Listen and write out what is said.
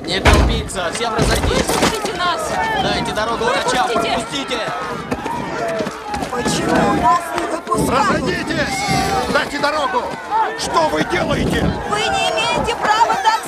Это убийца, всем разойдись! Выпустите нас! Дайте дорогу врачам! Выпустите! Пропустите! Почему нас не выпускают? Разойдитесь! Дайте дорогу! Что вы делаете? Вы не имеете права так